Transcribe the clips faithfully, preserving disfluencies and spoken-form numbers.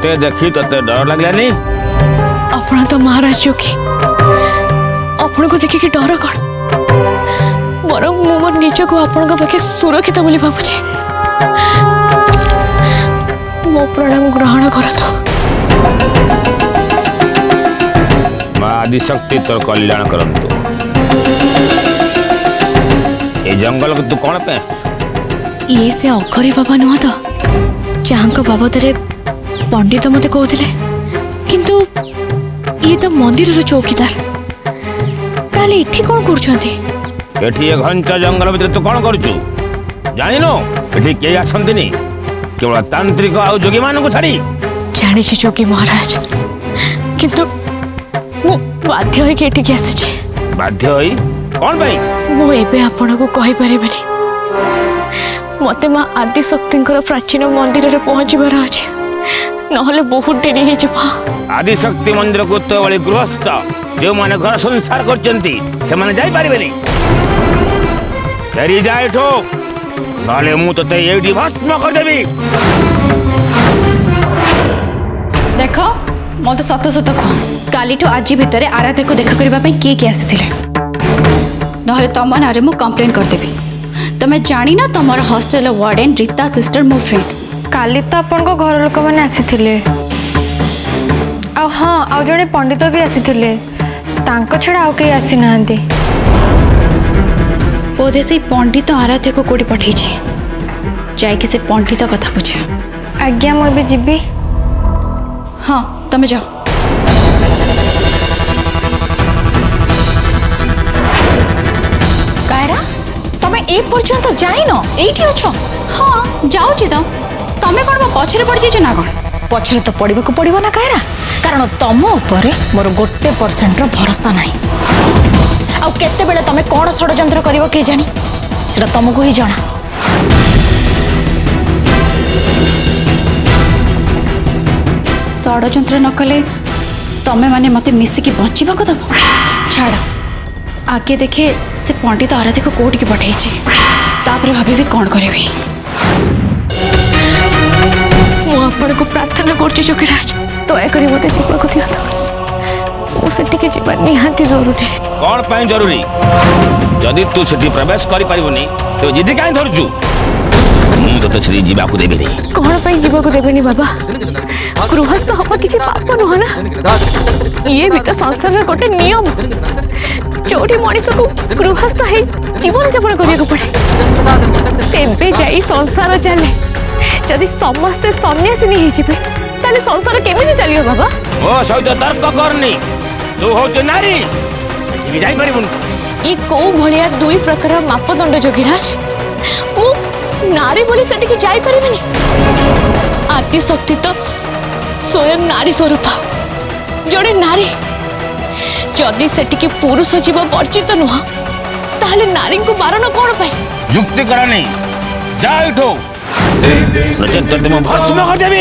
मते देखी तते डर लगलानी? आपण तो महाराज जोगी आपण को देखि कि डर कौन बर मु मोर निज को आपण पाखे सुरक्षित बोली भावुचे मो प्रणाम ग्रहण करतो। मां आदिशक्ति तोर कल्याण करंतु। ए जंगल को तू कौन पे? ये से अखरी बाबा नुह तो जहाँ बाबद पंडित मत कहते किंतु ये तो मंदिर चौकीदार ताले इठी कौन कर घंटा जंगल भीतर तू कौन करुचु जानी नो एठी के आसंतिनी केवल तांत्रिक आ जोगी मान को छाड़ी जानी छी जोगी महाराज किंतु मु बाध्य होई के एठी के आसी बाध्य होई कौन भाई मु एबे आपन को कहि परिबेनी मते मां आदि शक्ति प्राचीन मंदिर रे पहुंचबार अछि नहले बहुत डेरी हे जबा। आदि शक्ति मंदिर को तो वाली गृहस्थ जो माने घर संसार करचंती से माने जाई परिबेनी फेरी जाय ठो नाले मु तते एडी भस्म कर देबी। देखो मते सत सत कह काली ठो आज भितरे आराध्य को देखा करबा पई के के आसीथिले नहले तम नारे मु कंप्लेन कर देबी। तमे जानी ना तमर हॉस्टल वार्डन रीता सिस्टर मो फ्रेंड काली तो अपन को घर लोक मैंने आसीथिले आ हाँ आ जड़े पंडित भी आसीथिले तांको छड़ा आउ कहीं आसी नांती बोधे से पंडित आराध्य को कोडी पठई छी जाय कि से पंडित कथा पूछे। आज्ञा मु भी जीबी। हाँ तमे जाओ। ए पर्यंत जाइन एठी अछो? हाँ जाउची तो तमे कोन पछरे पड़ जाइछ ना कोन? पछरे तो पड़िबा को पड़िबो ना कायरा कारण तम ऊपर मोर गोटे परसेंट रो भरोसा नाही आ केते बेले तमे कोन षडयंत्र करिवो के जानी सेटा तमको ही जाना। षडयंत्र न कले तमे माने मते मिसी की बचिबा को दबो छाड़ आगे देखे से पंडित आराध्य को कोर्ट की पठाई तापर भाभी भी कौन करें मुझे को प्रार्थना करराज दयाकोरी मत जीवा को दिखाता मुझे जीवा निहाती जरूरी। कौन पाई जरूरी जदि तू सेठी प्रवेश करि परिबोनी तो जिद काई धरजु मु तो सेठी जीवा को देबेनी। कौन पाई जीवा को देबेनी बाबा गृहस्थ हवा किछि पाप न हो ना ये भी तो संसार रे गोटे नियम जोठी मनीष को गृहस्थ है जीवन यापन करने पड़े तेबे जाई संसार चले जदि समस्ते सन्यासी नहीं जीवे ताले संसार केमिति चलियो बाबा? ओ सहित तर्क करनी तू हो नारी ठीक जाई परिबुन ई को भलिया दुई प्रकार मापदंड जोगिराज मु नारी बोली सेठी के जाई परिबेनी आदि शक्ति तो स्वयं नारी स्वरूप जोड़े नारी जदि सेठी के पुरुष जीव वर्जित नुह ताहले नारी को बारण कौन पाए? युक्ति करा नहीं जा उठो नचेत तुम भस्म कर देबी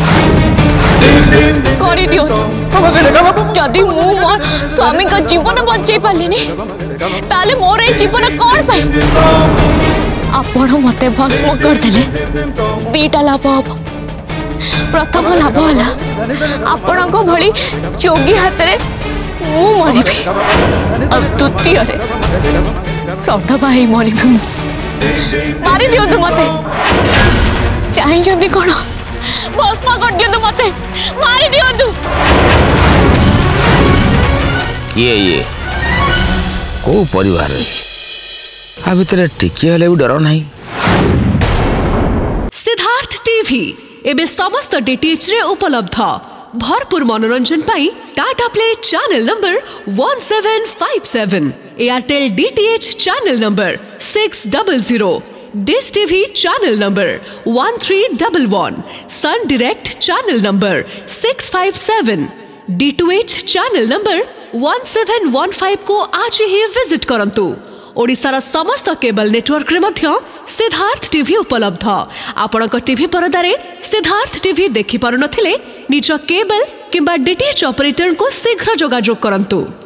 करी दियो जदि मु मोर स्वामी का जीवन बचाई पालिनी ताले मोर ए जीवन कौन पाए? आपण मते भस्म कर देले दीटा लाभ हम प्रथम लाभ होला आपण को भली जोगी हाथ रे मु मरिबी और द्वितीय रे सौदा ही मरिबी मारी दियो तू मते चाहि जंदी कोन भस्म कर दियो तू मते मारी दियो तू किए ये को परिवार आ भीतर टिके हले भी डर नहीं। सिद्धार्थ टीवी एबे समस्त डीटीएच रे उपलब्ध भरपूर मनोरंजन पाई Tata Play channel number one seven five seven, Airtel DTH channel number six double zero, Dish TV channel number one three one one, Sun Direct channel number six five seven, D two H channel number one seven one five को आज ही visit करंतु। ओडिशार समस्त cable network रे मध्य Siddharth TV उपलब्ध। आपणक TV परदारे Siddharth TV देखि पारु नथिले निज केबल किंबा डीटीएच ऑपरेटर को शीघ्र जोगाजोग करंतु।